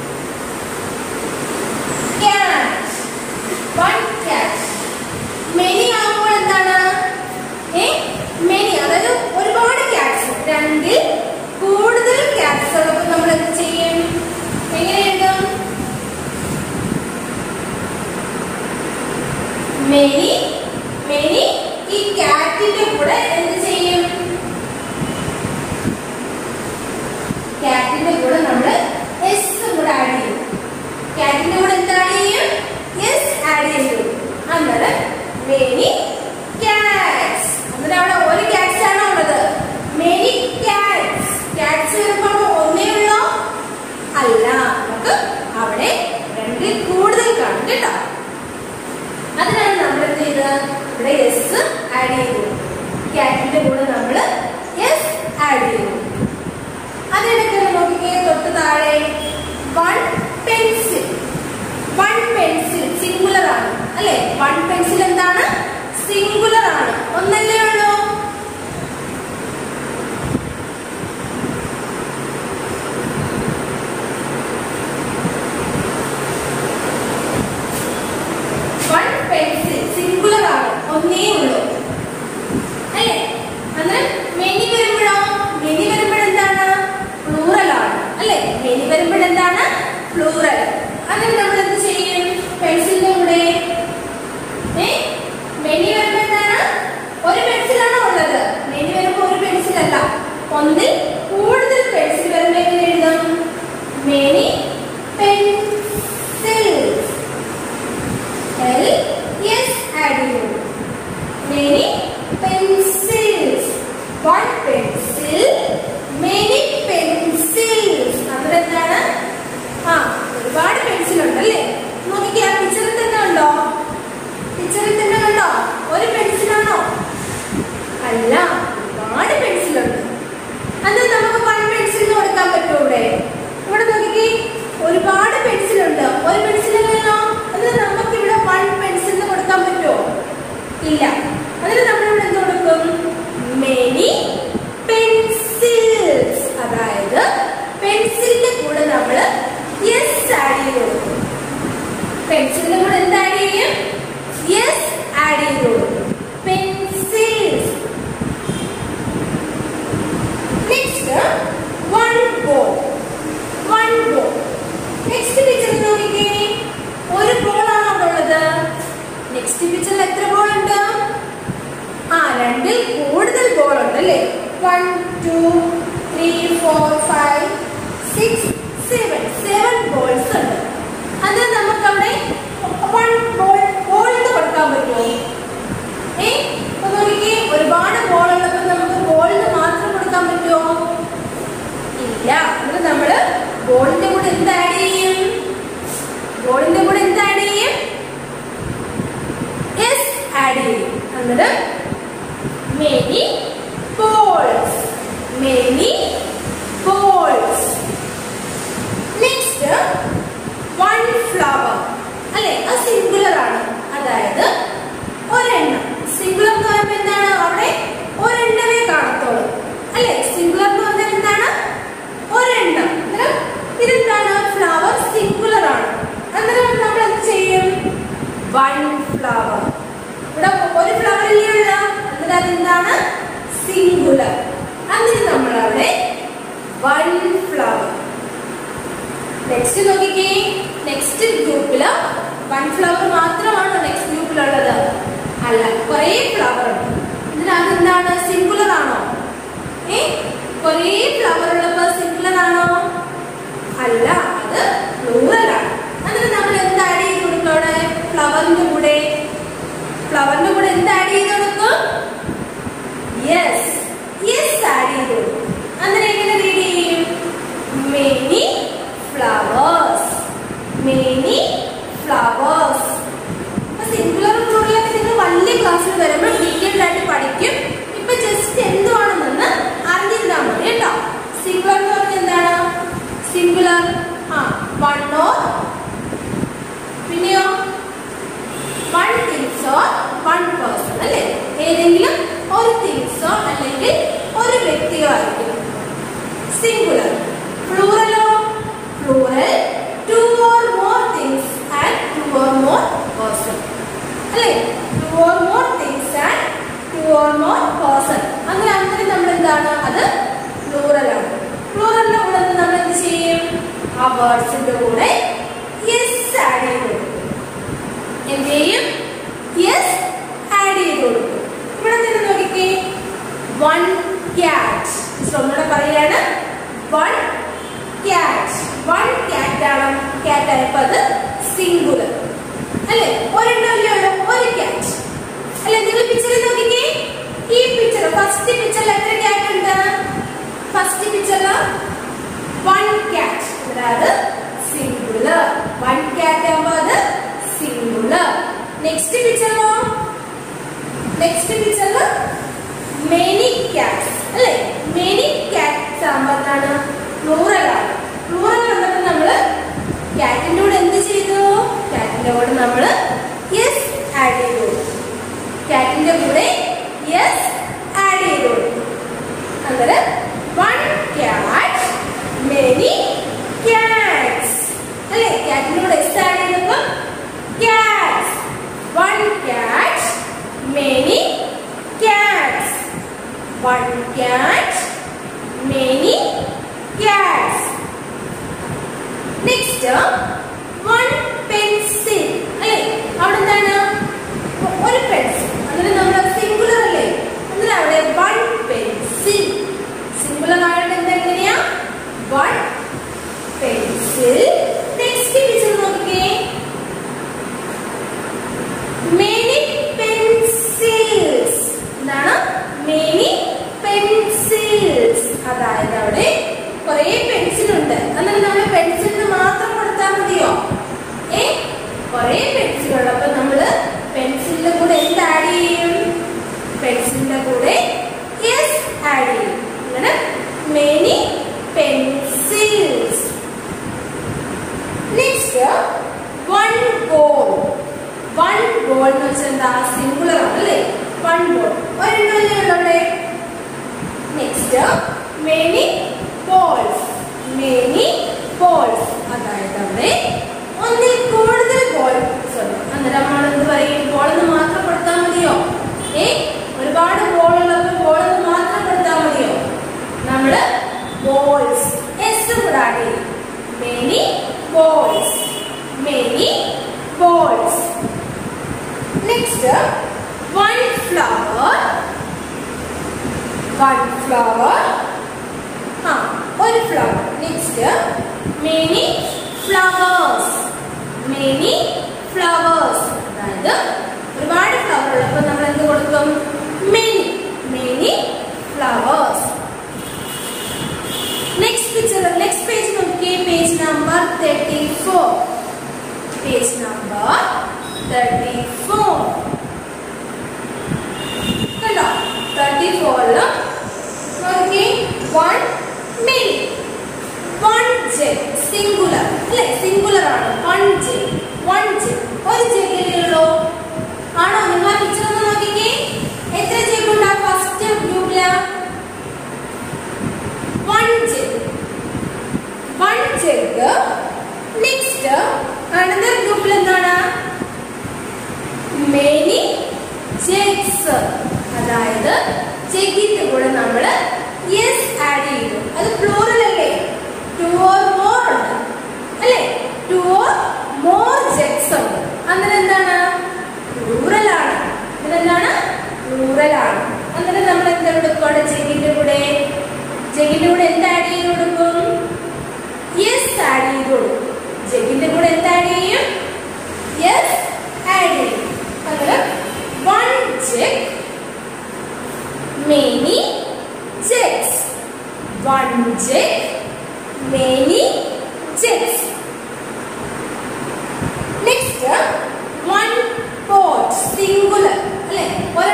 cat. One cat. Many ആകുമ്പോൾ എന്താണ്? ഏ many അതായത് ഒരുപാട് cats. രണ്ടിൽ കൂടുതൽ cats ഉള്ളപ്പോൾ നമ്മൾ എന്ത് ചെയ്യും? എങ്ങനെ എഴുതും? many many ഈ catന്റെ കൂടെ എന്ത് ചെയ്യും? catന്റെ കൂടെ നമ്മൾ s കൂടെ ആഡ് ചെയ്യും. catന്റെ കൂടെ എന്ത് ആഡ് ചെയ്യും? s ആഡ് ചെയ്യും. അന്നേരം many cats. അന്നേരം അവിടെ ഒരു cats ആണോ ഉള്ളത്? many cats. cats വരുമ്പോൾ ഒന്നേ ഉള്ളോ? അല്ല, നമുക്ക് അവിടെ രണ്ടിൽ കൂടുതൽ കാണും കേട്ടോ. അതിനാണ് നമ്മൾ എന്ത് ചെയ്തത്? ഇവിടെ എസ് ആഡ് ചെയ്തു. ക്യാറ്റിന്റെ കൂടെ നമ്മൾ എസ് ആഡ് ചെയ്തു. അതിനൊക്കെ നോക്കിക്കേ തൊട്ട് താഴെ one pencil. One pencil singular ആണ് അല്ലെ? വൺ പെൻസിൽ എന്താണ്? സിംഗുലർ ആണ്. ഒന്നല്ലേ ഉള്ളൂ? വൺ പെൻസിൽ സിംഗുലർ ആണ്, ഒന്നേ ഉള്ളൂ അല്ലേ? അന്നേരം മെനി വരുമ്പോഴോ? മെനി വരുമ്പോഴെന്താണ്? പ്ലൂറൽ ആണ് അല്ലെ? മെനി വരുമ്പോഴെന്താണ്? പ്ലൂറൽ. അന്നേരം നമ്മൾ എന്ത് ചെയ്യും? പെൻസിലിന്റെ കൂടെ മെനി വരുമ്പോ എന്താണ്? ഒരു പെൻസിലാണോ ഉള്ളത്? മെനി വരുമ്പോ ഒരു പെൻസിൽ അല്ല, ഒന്നിൽ കൂടുതൽ പെൻസിൽ വരുമ്പോ എങ്ങനെ എഴുതാം? Many pencils. L S add ചെയ്യും. Many pencils. One pencil, many pencils. അന്നേരം എന്താണ്? ആ ഒരുപാട് പെൻസിൽ ഉണ്ടല്ലേ? നോക്കിക്കേ, ആ പിക്ചറിൽ തന്നെ ഉണ്ടോ? പിക്ചറിൽ തന്നെ കണ്ടോ? ഒരു പെൻസിലാണോ? അല്ല, ഒരുപാട് പെൻസിലുണ്ട്. അത് നമുക്ക് വൺ പെൻസിൽ കൊടുക്കാൻ പറ്റുമോ? ഇവിടെ ഇവിടെ നോക്കിക്കേ, ഒരുപാട് പെൻസിലുണ്ട്. ഒരു പെൻസിലല്ലോ. അത് നമുക്ക് ഇവിടെ വൺ പെൻസിൽ കൊടുക്കാൻ പറ്റുമോ? ഇല്ല. അതിന് നമ്മളിവിടെ എന്ത് കൊടുക്കും? Many pencils. അതായത് പെൻസിലിന്റെ കൂടെ നമ്മൾ എസ് ആഡ് ചെയ്ത് കൊടുക്കും. പെൻസിലിന്റെ കൂടെ എന്ത് ആഡ് ചെയ്യും? എസ് ആഡ് ചെയ്ത് കൊടുക്കും. Pencils. Next one ball. One ball. Next picture നോക്കിക്കേ, ഒരു ബോൾ ആണ് അവിടെ ഉള്ളത്. നെക്സ്റ്റ് പിക്ചറിൽ എത്ര ബോൾ ഉണ്ട്? ആ രണ്ടിൽ കൂടുതൽ ബോൾ ഉണ്ട് അല്ലേ? One two three four five six seven. Seven balls ഉണ്ട്. അത് നമുക്ക് അവിടെ വൺ ബോൾ ബോളിന് കൊടുക്കാൻ പറ്റുമോ? ഏ നോക്കിക്കേ, ഒരുപാട് ബോൾ ഉള്ളപ്പോൾ നമുക്ക് ബോളിന് മാത്രം കൊടുക്കാൻ പറ്റുമോ? ഇല്ല. അത് നമ്മള് ബോളിന്റെ കൂടെ എന്ത് ആഡ് ചെയ്യും? ബോളിന്റെ കൂടെ എന്ത് ആഡ് ചെയ്യും? എസ് ആഡ് ചെയ്യും. അന്നേരം many balls. Many balls. Next one flower അല്ലെ? അത് സിംഗുലർ ആണ്. അതായത് ഒരെണ്ണം. സിംഗുലർ എന്ന് പറയുമ്പോൾ എന്താണ്? അവിടെ ഒരെണ്ണമേ കാണത്തുള്ളൂ അല്ലെ? സിംഗുലർ എന്ന് പറഞ്ഞാൽ എന്താണ്? ഒരെണ്ണം. ഇതെന്താണ്? ഫ്ലവർ സിംഗുലർ ആണ്. അന്നേരം നമ്മൾ എന്ത് ചെയ്യും? One flower. ഇവിടെ ഒരു ഫ്ലവർ ഇല്ലേ ഉള്ള? അന്നേരം അതെന്താണ്? സിംഗുലർ. എന്നിട്ട് നമ്മൾ അവിടെ വൺ ഫ്ലവർ. നെക്സ്റ്റ് നോക്കിക്കേ, നെക്സ്റ്റ് ഗ്രൂപ്പില് വൺ ഫ്ലവർ മാത്രമാണോ നെക്സ്റ്റ് ഗ്രൂപ്പിലുള്ളത്? അല്ല, കുറെ ഫ്ലവർ ഉണ്ട്. എന്നിട്ട് അതെന്താണ്? സിംഗുലർ ആണോ? ഏ കുറെ ഫ്ലവർ ഉള്ളപ്പോ സിംഗുലർ ആണോ? അല്ല, അത് പ്ലൂറൽ ആണ്. എന്നിട്ട് നമ്മൾ എന്ത് ആഡ് ചെയ്ത് കൊടുക്കും അവിടെ? ഫ്ലവറിന്റെ കൂടെ ഫ്ലവറിന്റെ കൂടെ എന്ത് ആഡ് ചെയ്ത് കൊടുക്കും? യെസ് യെസ് ആഡ് ചെയ്ത് കൊടുക്കും. അങ്ങനെ എങ്ങനെ റീഡ് ചെയ്യും? Many flowers. Many flowers. Singular പ്ലൂറലൊക്കെ നിങ്ങൾ വല്ല ക്ലാസ്സിൽ വരുമ്പോൾ ഡീറ്റെയിൽഡ് ആയിട്ട് പഠിക്കും. ഇപ്പൊ ജസ്റ്റ് എന്തുവാണെന്ന് അറിഞ്ഞിരുന്നാൽ മതി കേട്ടോ. സിംഗുലർ എന്ന് പറഞ്ഞാൽ എന്താണ്? സിംഗുലർ ആ വൺ ഓർ പിന്നെയോ വൺ തിങ്സോ വൺ പേഴ്സൺ അല്ലേ? ഏതെങ്കിലും ഒരു തിങ്സോ അല്ലെങ്കിൽ ഒരു വ്യക്തിയോ ആയിരിക്കും സിംഗുലർ. പ്ലൂറലോ? Plural two or more things and two or more person അല്ലേ? Two or more things and two or more person. അങ്ങനെ അങ്ങനെ നമ്മൾ എന്താണ്? അത് പ്ലൂറലാണ്. പ്ലൂറലിന്റെ കൂടെ നമ്മൾ എന്ത് ചെയ്യും? ആ വേർഡ്സിന്റെ കൂടെ യെസ് ആഡ് ചെയ്ത് കൊടുക്കും. എന്ത് ചെയ്യും? യെസ് ആഡ് ചെയ്ത് കൊടുക്കും. ഇവിടെ തന്നെ നോക്കിക്കേ, വൺ ക്യാറ്റ്. ഒന്നുകൂടെ പറയാണ്, വൺ ക്യാറ്റ്. വൺ ക്യാറ്റ് ആണ്. ക്യാറ്റ് ആയപ്പോ അത് സിംഗുലർ അല്ലെ? ഒരെണ്ണമല്ലേ ഉള്ളൂ, ഒരു ക്യാറ്റ് അല്ലെ? നിങ്ങൾ പിക്ചറിൽ നോക്കിക്കേ, ഈ പിക്ചർ ഫസ്റ്റ് പിക്ചറിൽ എത്ര ക്യാറ്റ് ഉണ്ട്? ഫസ്റ്റ് പിക്ചറിൽ വൺ ക്യാറ്റ്, അതായത് സിംഗുലർ. വൺ ക്യാറ്റ് ആകുമ്പോ അത് സിംഗുലർ. നെക്സ്റ്റ് പിക്ചറിലോ? നെക്സ്റ്റ് പിക്ചറിൽ മെനി ക്യാറ്റ്സ് അല്ലെ? മെനി ക്യാറ്റ്സ് ആകുമ്പോ എന്താണ്? പ്ലൂറലാണ്. പ്ലൂറൽ വന്നപ്പോ നമ്മള് ക്യാറ്റിന്റെ കൂടെ എന്ത് ചെയ്തു? ക്യാറ്റിന്റെ കൂടെ നമ്മള് യെസ് ആഡ് ചെയ്തു. ക്യാറ്റിന്റെ കൂടെ യെസ് ആഡ് ചെയ്തു. അങ്ങനെ വൺ ക്യാറ്റ് മെനി ക്യാറ്റ്സ് അല്ലെ? ക്യാറ്റിന്റെ കൂടെ യെസ് ആഡ് ചെയ്തപ്പോ cats. One cat many cats. One cat many cats. Next one pencil അല്ലെ? അവിടെ എന്താണ്? ഒരു പെൻസിൽ. അതിന് നമ്മൾ സിംഗുലർ അല്ലേ? അതിന് അവിടെ വൺ പെൻസിൽ. സിംഗുലർ ആയിട്ട് എന്താ എങ്ങനെയാ? One pencil. നെക്സ്റ്റ് പിക്ചർ നോക്കിക്കേ, മെനി പെൻസിൽസ്. എന്താണ്? Many pencils. അതായത് അവിടെ കുറെ പെൻസിൽ ഉണ്ട്. എന്നാൽ നമ്മൾ പെൻസിലിന് മാത്രം കൊടുത്താൽ മതിയോ? ഏ കുറെ പെൻസിൽ ഉള്ളപ്പോ നമ്മള് പെൻസിലിന്റെ കൂടെ എന്ത് ആഡ് ചെയ്യും? പെൻസിലിന്റെ കൂടെ യെസ് ആഡ് ചെയ്യും. അങ്ങനെ many pencils. Next one ball. One ball എന്ന് വെച്ചാൽ എന്താ? സിംഗുലർ ആണ് അല്ലേ? One ball. ഒരെണ്ണമല്ലേ ഉള്ളവിടെ? Next many balls. Many balls. അതായത് അവിടെ ഒന്നിൽ കൂടുതൽ ബോൾസ് ഉണ്ട്. അന്നേരം നമ്മൾ എന്ത് പറയും? ബോളെന്ന് മാത്രം കൊടുത്താൽ മതിയോ? ഏ ഒരുപാട് ബോളുള്ളപ്പോൾ ബോളെന്ന് മാത്രം കൊടുത്താൽ മതിയോ? നമ്മള് ബോൾസ് എസ് കൂടെ ആഡ് ചെയ്യും. Many balls. Many balls. Next one flower. One flower ആ ഒരു flower. Next many flowers. Many flowers. അതായത് ഒരുപാട് ഫ്ലവർ ഉള്ളപ്പോൾ നമ്മൾ എന്ത് കൊടുക്കും? Many. Many flowers. Next picture, next page നോക്കിയേ, page number thirty four. Page number thirty four കണ്ടോ? തേർട്ടി ഫോറില് നോക്കിയേ, one many. One jug singular അല്ലെ? സിംഗുലർ ആണ്. One jug. One jug. ഒരു ജഗ്ഗല്ലേ ഉള്ളൂ ആണോ? നിങ്ങൾ ആ പിക്ചർ ഒന്ന് നോക്കിക്കേ, എത്ര ജഗ് ഉണ്ടാവും ഫസ്റ്റ് ഗ്രൂപ്പില്? One jug. One jug. Next another ഗ്രൂപ്പിൽ എന്താണ്? Many jugs. അതായത് ജഗ്ഗിന്റെ കൂടെ നമ്മൾ യെസ് ആഡ് ചെയ്തു. അത് പ്ലൂറൽ അല്ലേ? ടു ഓർ മോർ ഉണ്ട് അല്ലേ? ടു ഓർ മോർ ജഗ്സ് ഉണ്ട്. അന്നേരം എന്താണ്? പ്ലൂറൽ ആണ്. ഇതെന്താണ്? പ്ലൂറൽ ആണ്. അന്നേരം നമ്മൾ എന്താ കൊടുക്കും? ജഗ്ഗിന്റെ കൂടെ ജഗ്ഗിന്റെ കൂടെ എന്ത് ആഡ് ചെയ്ത് കൊടുക്കും? യെസ് ആഡ് ചെയ്ത് കൊടുക്കും. ജഗ്ഗിന്റെ കൂടെ എന്ത് ആഡ് ചെയ്യും? യെസ് ആഡ് ചെയ്യും. അന്നേരം one jug many jugs. One jug many jugs. Next one pot. Singular അല്ലെ? ഒരു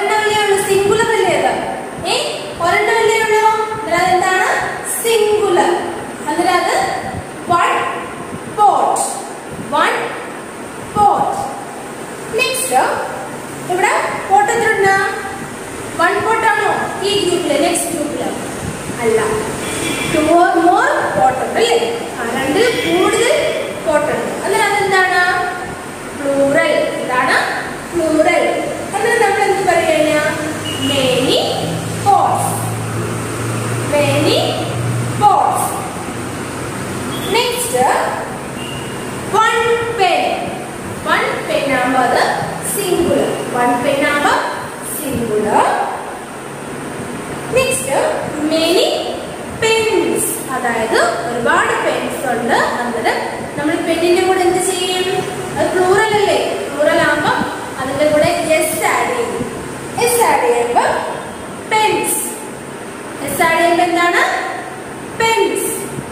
അല്ലാതെ എന്താണ് സിംഗുലർ. അന്നേരം അത് one pot, one pot. Next ഇവിടെ പോട്ട് എത്രയുണ്ട്? വൺ പോട്ടാണോ ഈ ഗ്രൂപ്പില്? നെക്സ്റ്റ് ഗ്രൂപ്പില് അല്ല, ടു ഓർ മോർ പോട്ട് ഉണ്ട് അല്ലേ? രണ്ടിൽ കൂടുതൽ പോട്ട് ഉണ്ട്. അന്നേരം അതെന്താണ്? പ്ലൂറൽ. ഇതാണ് പ്ലൂറൽ. അന്നേരം നമ്മൾ എന്ത് പറയുക? Many pots, many pots. Next one pen. One pen ആകുമ്പോൾ അത് സിംഗുലർ. വൺ പെൻ ആകുമ്പോൾ സിംഗുലർ. നെക്സ്റ്റ് മെനി പെൻസ്, അതായത് ഒരുപാട് പെൻസ് ഉണ്ട്. അന്നേരം നമ്മൾ പെന്നിന്റെ കൂടെ എന്ത് ചെയ്യും? അത് പ്ലൂറൽ അല്ലേ? പ്ലൂറൽ ആകുമ്പോൾ അതിന്റെ കൂടെ എസ് ആഡ് ചെയ്യും. എസ് ആഡ് ചെയ്യുമ്പോൾ പെൻസ്. എസ് ആഡ് ചെയ്യുമ്പോൾ എന്താണ്? Pens.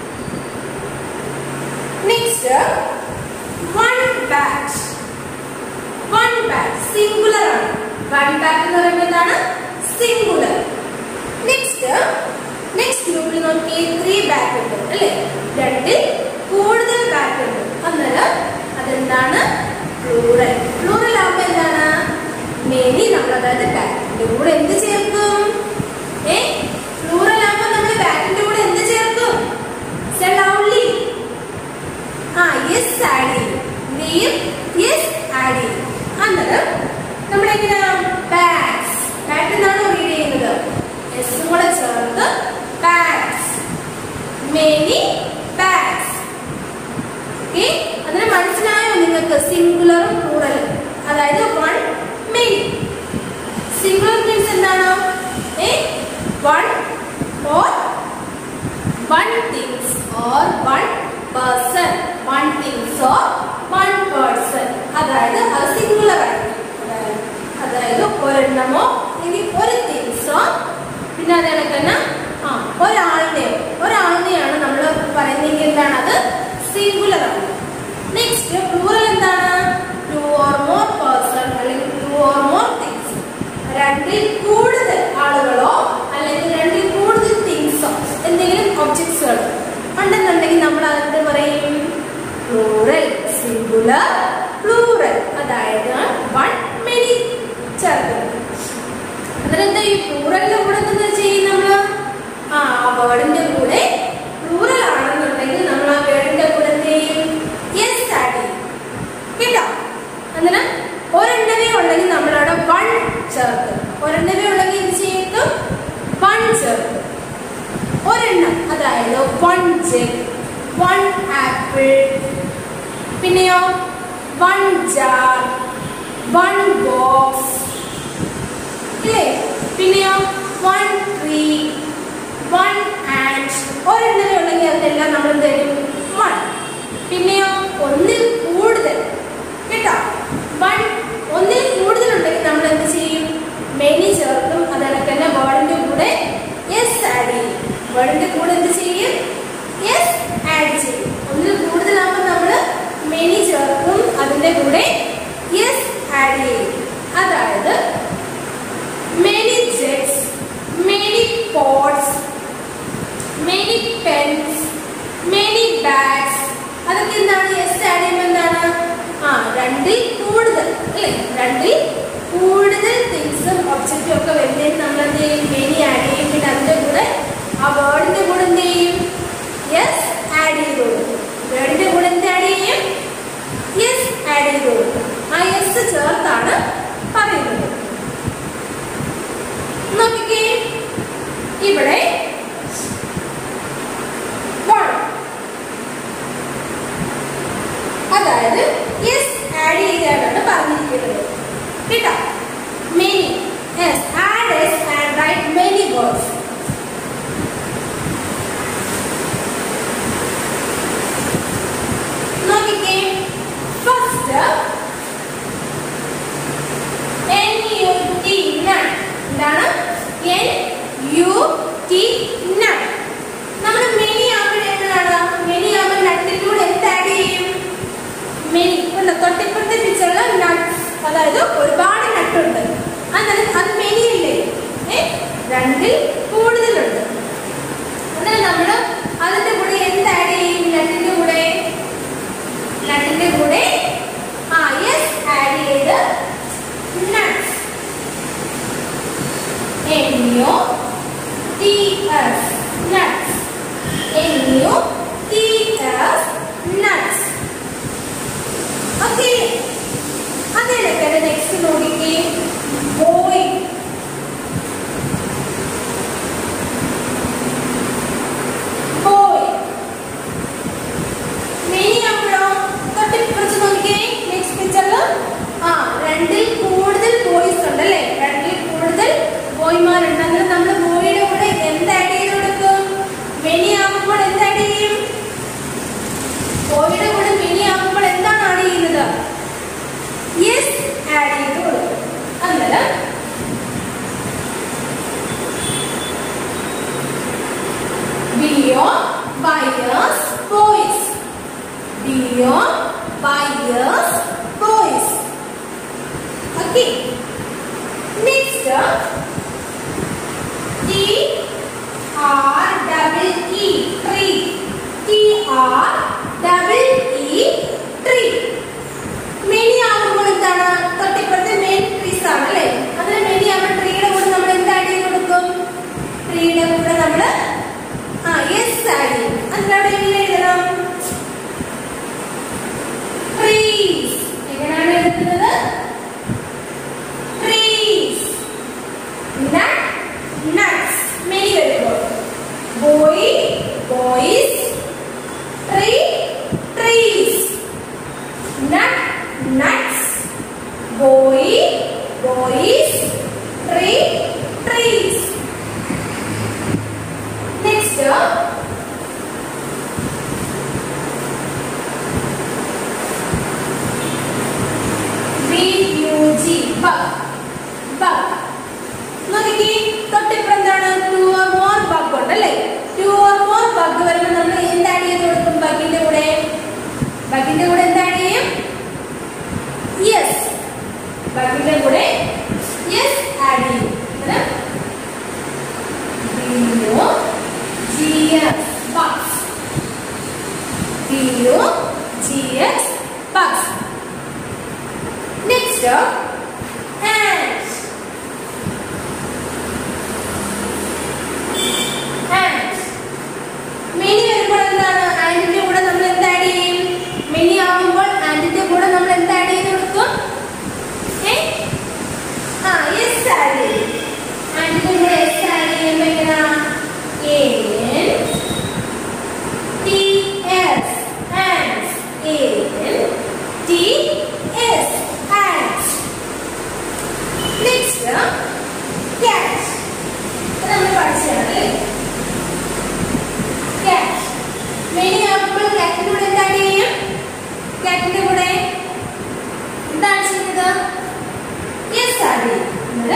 Next one bat. One bat singular ആണ്. വൺ ബാറ്റ് എന്ന് പറയുമ്പോൾ എന്താണ്? സിംഗുലർ. നെക്സ്റ്റ് നെക്സ്റ്റ് ഗ്രൂപ്പിൽ നോക്കി ത്രീ ബാറ്റ് ഉണ്ട് അല്ലേ? രണ്ടിൽ കൂടുതൽ ബാറ്റ് ഉണ്ട്. അന്നേരം അതെന്താണ്? പ്ലൂറൽ. പ്ലൂറൽ ആകുമ്പോൾ എന്താണ്? മെനി. നമ്മൾ അതായത് ബാറ്റിന്റെ കൂടെ എന്ത് ചേർക്കും? ഏ പ്ലൂറൽ ആകുമ്പോൾ നമ്മൾ ബാറ്റിന്റെ കൂടെ എന്ത് ചേർക്കും? ലൗഡ്ലി ആ യെസ് ആഡ് ചെയ്യും. യെസ് ആഡ് ചെയ്യും. അന്നേരം നമ്മളെങ്ങനെയാ? ബാറ്റ്സ്. ബാറ്റ് എന്നാണോ റീഡ് ചെയ്യുന്നത്? എസ് കൂടെ ചേർത്ത് ബാറ്റ്സ്, മെനി ബാറ്റ്സ്. ഓക്കെ, അതിന് മനസ്സിലായോ നിങ്ങൾക്ക്? സിംഗുലറും പ്ലൂറലും, അതായത് വൺ മെനി. സിംഗുലർ മീൻസ് എന്താണ്? A one or one things or one person. One things or one person, അതായത് അത് സിംഗുലർ ആയിരിക്കും. അതായത് ഒരെണ്ണമോ അല്ലെങ്കിൽ ഒരു തിങ്സോ, പിന്നെ അതേപോലെ തന്നെ ആ ഒരാളുടെയോ ഒരാളുടെയാണ് നമ്മൾ പറയുന്നെങ്കിൽ എന്താണ്? അത് സിംഗുലർ ആണ്. നെക്സ്റ്റ് പ്ലൂറൽ എന്താണ്? ടു ഓർ മോർ പേഴ്സൺ അല്ലെങ്കിൽ ടു ഓർ മോർ തിങ്സ്. രണ്ടിൽ കൂടുതൽ ആളുകളോ അല്ലെങ്കിൽ രണ്ടിൽ കൂടുതൽ തിങ്സോ എന്തെങ്കിലും ഒബ്ജക്ട്സുകൾ ഉണ്ടെന്നുണ്ടെങ്കിൽ നമ്മൾ അതിന്റെ പറയും പ്ലൂറൽ. സിംഗുലർ പ്ലൂറൽ, അതായത് വൺ മെനി ചേർക്കുന്നത്. അതിനെന്താ ഈ പ്ലൂറലിന്റെ കൂടെ എന്താ ചെയ്യും? നമ്മള് ആ വേർഡിന്റെ കൂടെ പ്ലൂറൽ ആണെന്നുണ്ടെങ്കിൽ നമ്മൾ ആ വേർഡിന്റെ കൂടെ എന്ത് ചെയ്യും? യെസ് ആഡ് ചെയ്യും. കേട്ടോ? അങ്ങനെ ഒരെണ്ണമേ ഉണ്ടെങ്കിൽ നമ്മളവിടെ വൺ ചേർക്കും. ഒരെണ്ണമേ ഉണ്ടെങ്കിൽ എന്ത് ചെയ്യും? വൺ ചേർക്കും. ഒരെണ്ണം, അതായത് വൺ ജഗ്, വൺ ആപ്പിൾ, പിന്നെയോ വൺ ജാർ, വൺ ബോക്സ് ഇല്ലേ? പിന്നെയോ വൺ ട്രീ, വൺ ആൻഡ്. ഒരെണ്ണമേ ഉണ്ടെങ്കിൽ അതിനെല്ലാം നമ്മൾ എന്ത് തരും? വൺ. പിന്നെയോ ഒന്നിൽ കൂടുതൽ. കേട്ടോ? വൺ ഒന്നിൽ കൂടുതൽ ഉണ്ടെങ്കിൽ നമ്മൾ എന്ത് ചെയ്യും? മെനി ചേർക്കും. അതേപോലെ തന്നെ വേർഡിന്റെ കൂടെ യെസ് ആഡ് ചെയ്യും. വേർഡിന്റെ കൂടെ എന്ത് ചെയ്യും? യെസ് ആഡ് ചെയ്യും. ഒന്നിൽ കൂടുതലാകുമ്പോൾ നമ്മൾ മെനി ചേർക്കും. അതിന്റെ കൂടെ യെസ് ആഡ് ചെയ്യും. അതായത് many jugs, many pots, many pens, many bags. അതൊക്കെ എന്താണ്? യെസ് ആഡ് ചെയ്യുമ്പോൾ എന്താണ്? ആ രണ്ടിൽ കൂടുതൽ അല്ലേ? രണ്ടിൽ കൂടുതൽ തിങ്സും ഒബ്ജക്റ്റും ഒക്കെ വരുന്നതിന് നമ്മൾ എന്ത് ചെയ്യും? മെനി ആഡ് ചെയ്യും. പിന്നെ അതിന്റെ കൂടെ ആ വേർഡിന്റെ കൂടെ എന്ത് ചെയ്യും? യെസ് ആഡ് ചെയ്ത് കൊടുക്കും. വേർഡിന്റെ കൂടെ എന്ത് ആഡ് ചെയ്യും? യെസ് ആഡ് ചെയ്ത് കൊടുക്കും. ആ യെസ് ചേർത്താണ് പറയുന്നത്. നോക്കിക്കേ, ഇവിടെ വൺ, അതായത് യെസ് ആഡ് ചെയ്താണ് പറഞ്ഞിരിക്കുന്നത്. കേട്ടോ? Many, yes add S and write many words. നോക്കിക്കേ, first N U T nut. എന്താണ്? N U T nut. നമ്മൾ മെനി ആകുമ്പോൾ എങ്ങനെയാണ്? മെനി ആകുമ്പോൾ നട്ടിലൂടെ എന്ത് ആഡ് ചെയ്യും? മെനി. തൊട്ടിപ്പുറത്തെ പിക്ചറിൽ നട്ട്സ്, അതായത് ഒരുപാട് നട്ടുണ്ട്. അന്നേരം അത് മെനി അല്ലേ? ഏ രണ്ടിൽ കൂടുതലുണ്ട്. nuts. N U T S, nuts. Okay. അതിലൊക്കെ നെക്സ്റ്റ് നോക്കിക്കേ, boy. boy. many ആണോ? തൊട്ടിപ്പുറത്ത് നോക്കിക്കേ, നെക്സ്റ്റ് പിക്ചറിൽ ആ രണ്ടിൽ കൂടുതൽ ബോയ്സ് ഉണ്ട് അല്ലേ? രണ്ടിൽ കൂടുതൽ ബോയ്മാരുണ്ട്. അങ്ങനെ നമ്മൾ ബോയുടെ കൂടെ എന്ത് ആഡ് ചെയ്ത് കൊടുക്കും? മെനി ആകുമ്പോൾ എന്ത് ആഡ് ചെയ്യും? ബോയുടെ കൂടെ മെനി ആകുമ്പോൾ എന്താണ് ആഡ് ചെയ്യുന്നത്? യെസ് ആഡ് ചെയ്ത് കൊടുക്കും. അന്നേരം beyond buyers boys, beyond buyers boys. Okay. Next, T R double E, tree. T R double E, tree. Many ആകുമ്പോൾ എന്താണ്? തൊട്ടിപ്പുറത്തെ മെയിൻ ട്രീസ് ആണ് അല്ലേ? അതിന് മെനി ആകുമ്പോൾ ട്രീയുടെ കൂടെ നമ്മൾ എന്ത് ആഡ് ചെയ്ത് കൊടുക്കും? ട്രീയുടെ കൂടെ നമ്മൾ ആ യെസ് ആഡ് ചെയ്യും. അതിനവിടെ എങ്ങനെ എഴുതണം? ട്രീസ്. എങ്ങനെയാണ് എഴുതുന്നത്? trees. Nut, nuts. Many വരുമ്പോൾ boy, boys. Tree, trees. Nut, nuts. Boy, boys. Tree, trees. Next, B U G, bug. bug. നോക്കിക്കേ, തൊട്ടിപ്പുറം എന്താണ്? ടു ഓർ മോർ ബഗ് ഉണ്ട് അല്ലേ? ടു ഓർ മോർ ബഗ് വരുമ്പോൾ നമ്മൾ എന്ത് ആഡ് ചെയ്ത് കൊടുക്കും? ബഗിന്റെ കൂടെ ബഗിന്റെ കൂടെ എന്ത് ആഡ് ചെയ്യും? യെസ്. ബഗിന്റെ കൂടെ യെസ് ആഡ് ചെയ്യും. B U G S, bugs. B U G S, bugs. Next, ants. ants. many വരുമ്പോൾ എന്താണ്? ആന്റിന്റെ കൂടെ നമ്മൾ എന്ത് ആഡ് ചെയ്യും? many ആവുമ്പോൾ ആന്റിന്റെ കൂടെ നമ്മൾ എന്ത് ആഡ് ചെയ്ത് കൊടുക്കും? ഏ ആ യെസ് ആഡ് ചെയ്യും. ആന്റിന്റെ കൂടെ യെസ് ആഡ് ചെയ്യുമ്പോൾ എങ്ങനെയാ? A N T S, ants. A N T S, ants. Next, cat. നമ്മൾ പഠിച്ചതാണ് cat. many ആകുമ്പോൾ കാറ്റിന്റെ കൂടെ എന്ത് ആഡ് ചെയ്യും? കാറ്റിന്റെ കൂടെ എന്താണ് ചെയ്യുന്നത്? യെസ് ആഡ് ചെയ്യും.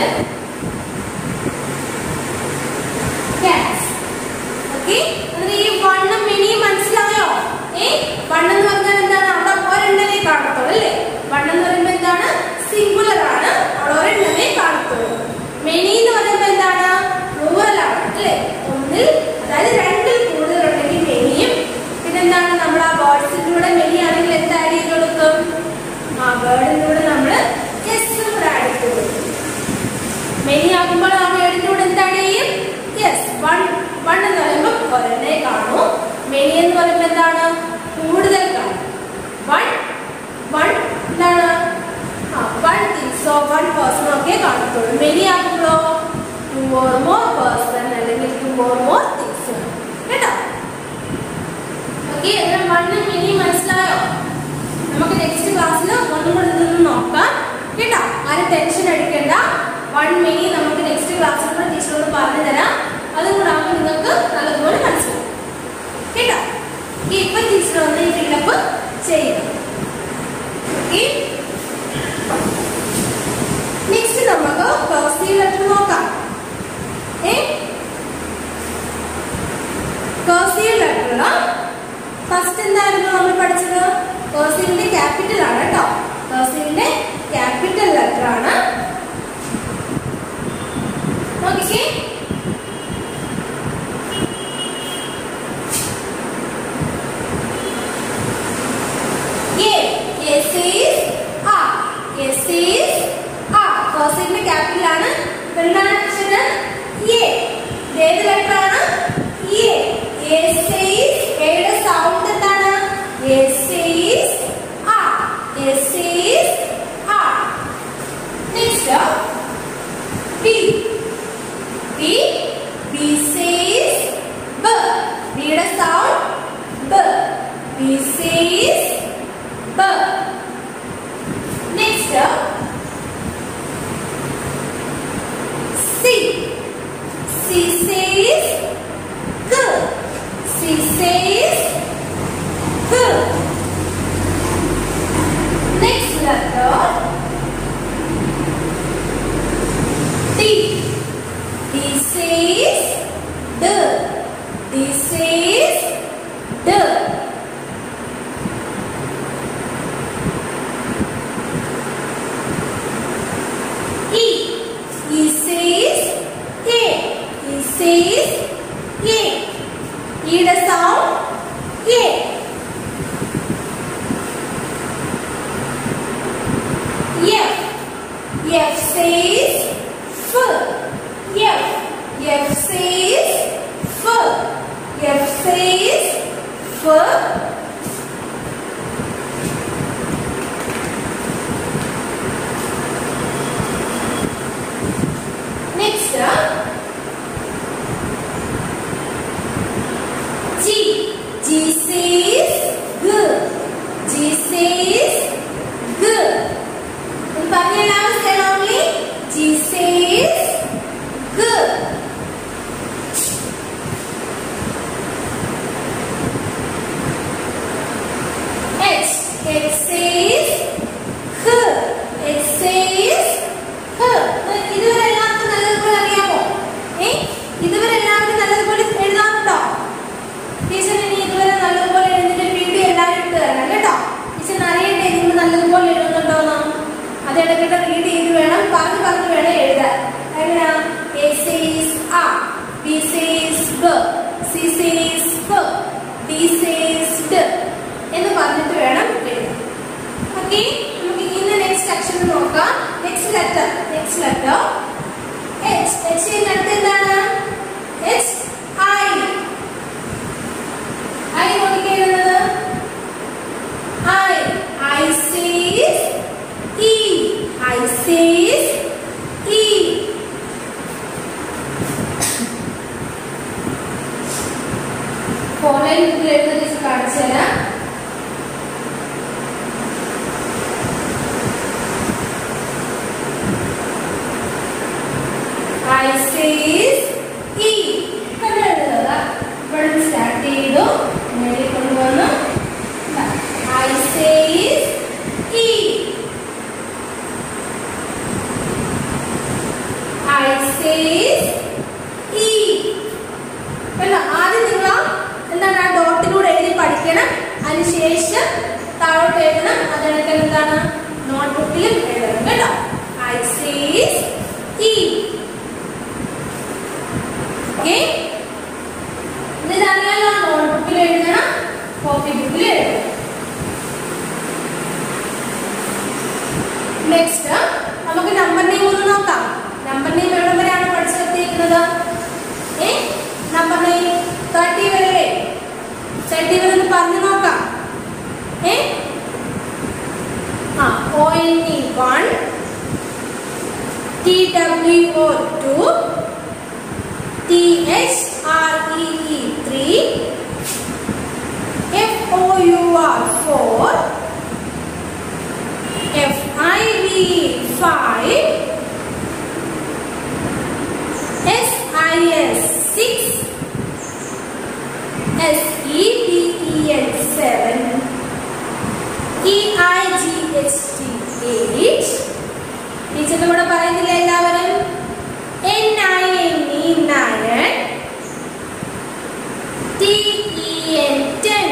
cats. ഓക്കെ. അങ്ങനെ ഈ വണ്ണും മെനിയും മനസ്സിലായോ? ഏ വൺ എന്ന് പറഞ്ഞാൽ എന്താണ്? അവിടെ ഒരെണ്ണമേ കാണത്തുള്ളൂ അല്ലേ? വൺ എന്ന് പറയുമ്പോൾ എന്താണ്? സിംഗുലർ ആണ്, അവിടെ ഒരെണ്ണമേ കാണത്തുള്ളൂ. മെനി എന്ന് പറയുമ്പോൾ എന്താണ്? പ്ലൂറൽ ആണ് അല്ലേ? ഒന്നിൽ, അതായത് രണ്ടിൽ കൂടുതൽ ഉണ്ടെങ്കിൽ മെനിയും. പിന്നെന്താണ്? നമ്മൾ ആ വേർഡ്സിന്റെ കൂടെ മെനി ആണെങ്കിൽ എന്ത് ആഡ് ചെയ്ത് കൊടുക്കും? ആ വേർഡിന്റെ കൂടെ നമ്മൾ യെസ് കൂടെ ആഡ് ചെയ്ത് കൊടുക്കും. മെനി ആകുമ്പോൾ ആ വേർഡിന്റെ കൂടെ എന്ത് ആഡ് ചെയ്യും? യെസ്. വൺ വൺ എന്ന് പറയുമ്പോൾ ഒരെണ്ണേ കാണൂ. മെനി എന്ന് പറയുമ്പോൾ എന്താണ്? കൂടുതൽ കാണും. വൺ വൺ എന്താണ്? ആ വൺ തിങ്സോ വൺ പേഴ്സണോ ഒക്കെ കാണത്തുള്ളൂ. മെനി ആകുമ്പോഴോ ടു ഓർ മോർ പേഴ്സൺ അല്ലെങ്കിൽ ടു ഓർ മോർ തിങ്സ്. കേട്ടോ? ഓക്കെ. അങ്ങനെ വണ്ണും മെനിയും മനസ്സിലായോ? നമുക്ക് നെക്സ്റ്റ് ക്ലാസ്സിൽ ഒന്നും കൂടെ നിന്ന് നോക്കാം. കേട്ടോ? ആരും ടെൻഷൻ അടിക്കണ്ട. വൺ മെനി നമുക്ക് നെക്സ്റ്റ് ക്ലാസ്സിൽ കൂടെ ടീച്ചറോട് പറഞ്ഞു തരാം. അതും കൂടെ ആകുമ്പോൾ നിങ്ങൾക്ക് നല്ലതുപോലെ മനസ്സിലാവും. കേട്ടോ? ഇപ്പൊ ടീച്ചർ ഒന്ന് ഈ ഫില്ലപ്പ് ചെയ്യണം. ഓക്കെ. നെക്സ്റ്റ് നമുക്ക് കർസീവ് ലെറ്റർ നോക്കാം. ഏ കർസീവ് ലെറ്റർ ഫസ്റ്റ് എന്തായിരുന്നു നമ്മൾ പഠിച്ചത്? കർസീവിന്റെ ക്യാപിറ്റൽ ആണ് കേട്ടോ. കർസീവിന്റെ ക്യാപിറ്റൽ ലെറ്റർ ആണ്. നോക്കിക്കേ, ക്യാപിറ്റൽ ആണ്. എന്താണ് അക്ഷരം? എ. ഏത് ലെറ്റർ ആണ്? A. This is D. E. E says A. E says A. E the sound A. F. F says F. F. F says F. F says F. Next, G. G says G. G says G. Only G says G. H. H says H. H says H. ഇതുവരെ എല്ലാവർക്കും നല്ലതുപോലെ അറിയാമോ? ഏ ഇതുവരെ എല്ലാവർക്കും നല്ലതുപോലെ എഴുതാറുണ്ടോ? Teacher ഇനി ഇതുവരെ നല്ലതുപോലെ എഴുതിന്റെ വീഡിയോ എല്ലാവരും ഇട്ട് തരണം കേട്ടോ. ടീച്ചർ അറിയണ്ടേ നിങ്ങൾ നല്ലതുപോലെ എഴുതുന്നുണ്ടോന്ന്? അത് ഇടയ്ക്കിടെ റീഡ് ചെയ്ത് വേണം, പറഞ്ഞു പറഞ്ഞു വേണം എഴുതാൻ. എങ്ങനെയാ? A says A, B says B, C says B, D says D എന്ന് പറഞ്ഞിട്ട് വേണം എഴുതാൻ. ഓക്കെ, നമുക്ക് ഇന്ന് നെക്സ്റ്റ് അക്ഷരം നോക്കാം. Next letter next letter H. H ന്റെ അടുത്ത് എന്താണ്? H I. I നോക്കിക്കുന്നത് I. I says E. I says E. ഫോണിൽ എഴുതുന്നത് കാണിച്ചു തരാം. I says E. കണ്ടെഴുതുക. ഇവിടെ സ്റ്റാർട്ട് ചെയ്തു നേരെ കൊണ്ടുവന്നു. I says E. I says E. അല്ല, ആദ്യം നിങ്ങൾ എന്താണ് ആ ഡോട്ടിലൂടെ എഴുതി പഠിക്കണം. അതിനുശേഷം താഴോട്ട് എഴുതണം. അതിനൊക്കെ എന്താണ് നോട്ട്ബുക്കിലും എഴുതണം കേട്ടോ. I says E. ഓക്കെ, ഇതറിയാലോ. നോട്ട്ബുക്കിൽ എഴുതണം, കോപ്പി ബുക്കിൽ എഴുതണം. നെക്സ്റ്റ് നമുക്ക് നമ്പർ നെയിം ഒന്ന് നോക്കാം. നമ്പർ നെയിം എവിടെ വരെയാണ് പഠിച്ചെത്തിയിരിക്കുന്നത്? ഏ നമ്പർ നെയിം തേർട്ടി വരെ. തേർട്ടി വരെ ഒന്ന് പറഞ്ഞു നോക്കാം. ഏ ആ O N E one, T W O two, T H R E E three, F O U R four, F I V five, S I S six, S E B E N seven, E I G H T eight. ടീച്ചറിന്റെ കൂടെ പറയുന്നില്ല എല്ലാവരും? N I N E nine, T E N ten,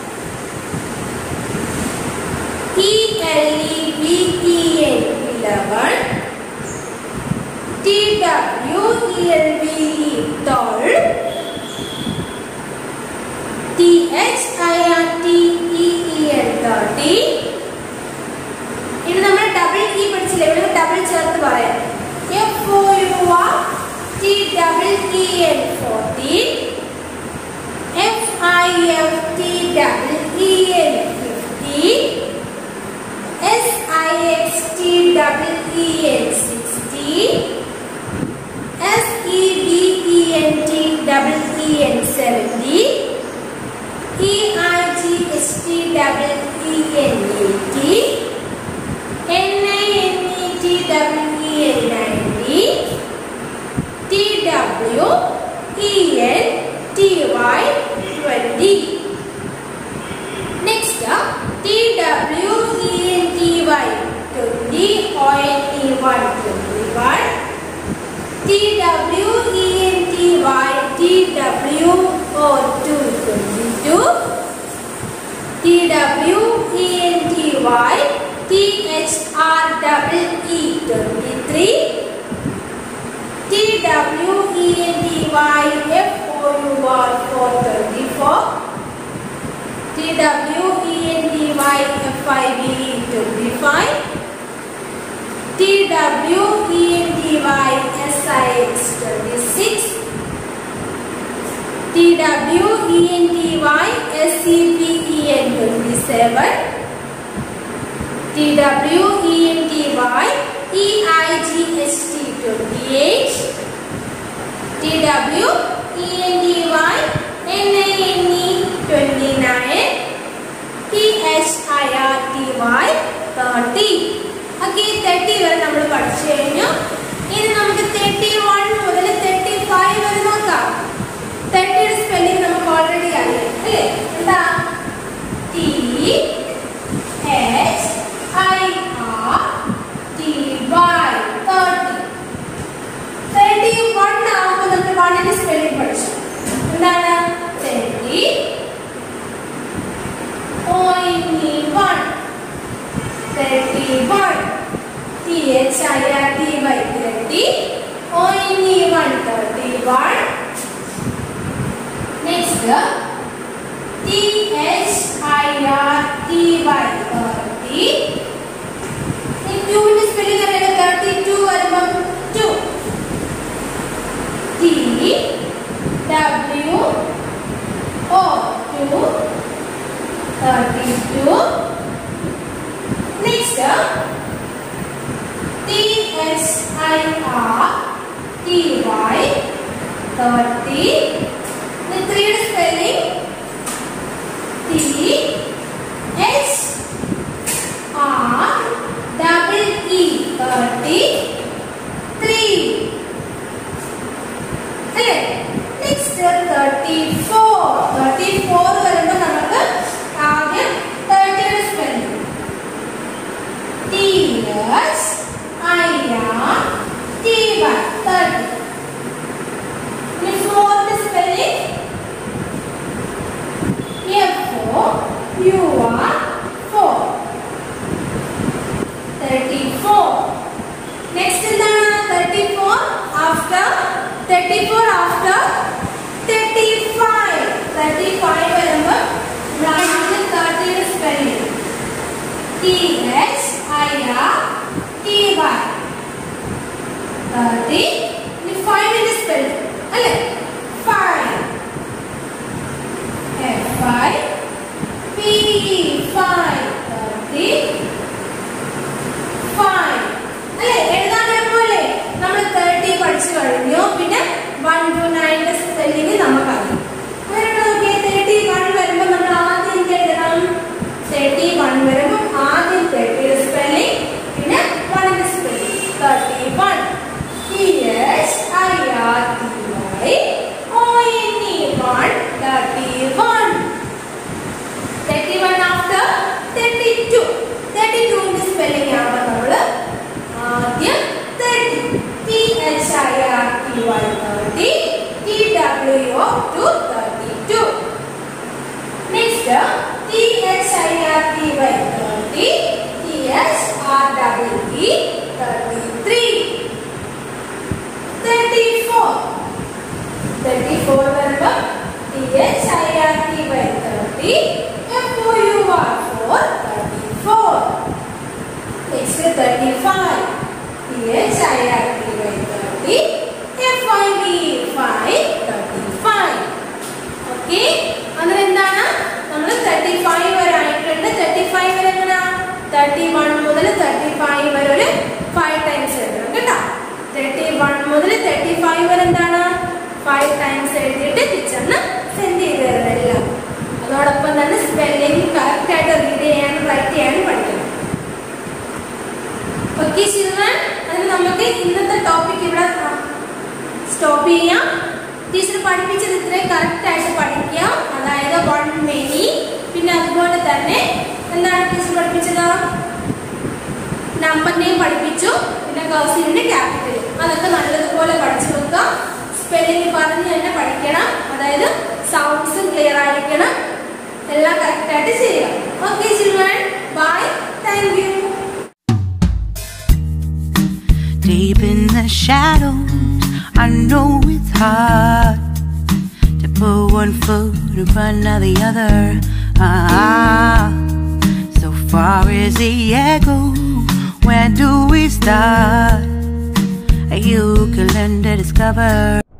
E L E V E N eleven, T W E L V E twelve, T H I R T E E N thirty. ഇത് നമ്മൾ double E പഠിച്ചില്ലേ? ഇവിടെ double ചേർത്ത് പറയാം. F O U R T double E N fourteen, F I F T double E N fifty, S I X T double E N sixty, S E B E N T double E N seventy, E I G H T double E N eighty, N I N E T double E N ninety, T W E N T Y twenty. Next, T W E N T Y twenty, O N E one twenty-one, T W E N T Y T T W O two twenty-two. T W E N T Y T H R E E twenty-three. T W E N T Y F O U R four thirty-four. T W E N T Y F I V E twenty-five. T W E N T Y S I X twenty-six. T W E N T Y S C P E N twenty-seven. T W E N T Y E I G H T twenty-eight. T W E N T Y N A N E twenty-nine. T H I R T Y thirty. Okay, thirty വരെ നമ്മൾ പഠിച്ചു കഴിഞ്ഞു. ഇനി നമുക്ക് thirty-one മുതൽ thirty-five വരെ നോക്കാം. thirty യുടെ സ്പെല്ലിംഗ് നമുക്ക് ഓൾറെഡി അറിയാം അല്ലേ? എന്താ? T H I R T Y thirty. thirty-one ആവുമ്പോൾ നമ്മൾ one ന്റെ സ്പെല്ലിംഗ് പഠിച്ചു. എന്താണ്? thirty O N E one. thirty-one. T H I R T Y thirty. O N E one thirty-one. Next, T H I R T Y thirty. In two ന്റെ spelling അറിയാലോ? thirty-two വരുമ്പോൾ two. T W O two thirty-two. Next, T H I R T Y thirty. The three spelling T H R double E thirty three. Okay. Next, thirty-four. thirty-four വരുമ്പോൾ നമുക്ക് ആദ്യം thirty യുടെ spelling T H I R T Y thirty. This four ന്റെ spelling F O U R four. thirty-four. Next എന്താണ്? thirty-four after thirty-four after thirty-five. thirty-five വരുമ്പോൾ ബ്രാക്കറ്റിൽ thirty യുടെ spelling T H I R T Y thirty. ഇനി five ന്റെ സ്പെല്ലിംഗ് അല്ലേ? five F I P E five thirty five. അല്ലേ? എഴുതാൻ എളുപ്പമല്ലേ? നമ്മൾ thirty പഠിച്ചു കഴിഞ്ഞു. പിന്നെ one to nine ന്റെ സ്പെല്ലിംഗ് നമുക്കറിയാം. അങ്ങനെ നോക്കിയേ, thirty-one വരുമ്പോൾ നമ്മൾ ആദ്യം എന്ത് എഴുതണം? thirty-one വരുമ്പോൾ ആദ്യം thirty യുടെ സ്പെല്ലിംഗ്, പിന്നെ one ന്റെ spelling thirty-one. T H I R T Y O N E one thirty-one. thirty-one after thirty-two. thirty-two ന്റെ സ്പെല്ലിംഗ് ആവുമ്പോൾ നമ്മൾ ആദ്യം thirty. T H I R T Y thirty. T W O two thirty-two. Next, T H I R T Y thirty. T H R E E thirty-three. thirty-four. thirty-four വരുമ്പോൾ T H I R T Y thirty. F O U R four thirty-four. Next, thirty-five. T H I R T Y thirty. F I V E five thirty-five. Okay? അങ്ങനെ എന്താണ്? നമ്മൾ thirty-five വരെ ആയിട്ടുണ്ട്. thirty-five വരെ എങ്ങനെയാ? thirty-one മുതൽ thirty-five വരെ ഒരു five ടൈംസ് എഴുതണം കേട്ടോ. thirty-one മുതൽ thirty-five വരെ എന്താണ്? five ടൈംസ് എഴുതിയിട്ട് ടീച്ചറിന് സെൻഡ് ചെയ്ത് തരുന്നില്ല. അതോടൊപ്പം തന്നെ സ്പെല്ലിംഗ് കറക്റ്റ് ആയിട്ട് റീഡ് ചെയ്യാനും റൈറ്റ് ചെയ്യാനും പഠിക്കണം. ഓക്കെ ചിൽഡ്രൻ, അതിന് നമുക്ക് ഇന്നത്തെ ടോപ്പിക് ഇവിടെ സ്റ്റോപ്പ് ചെയ്യാം. ടീച്ചർ പഠിപ്പിച്ചത് ഇത്രയും കറക്റ്റ് ആയിട്ട് പഠിക്കുക. അതായത് വൺ മെനി, പിന്നെ അതുപോലെ തന്നെ എന്താണ് ടീച്ചർ പഠിപ്പിച്ചത്? നമ്പറിനെയും പഠിപ്പിച്ചു, പിന്നെ കർസീവിന്റെ ക്യാപിറ്റൽ. അതൊക്കെ നല്ലതുപോലെ പഠിച്ചു വെക്കുക. സ്പെല്ലിംഗ് പറഞ്ഞ് തന്നെ പഠിക്കണം. അതായത് സൗണ്ട്സും ക്ലിയർ ആയിരിക്കണം. എല്ലാം കറക്റ്റ് ആയിട്ട് ചെയ്യാം. Okay children, bye, thank you. Deep in the shadows, I know it's hard to put one foot in front of the other. Ah, so far is the echo. Where do we start? You can learn to discover.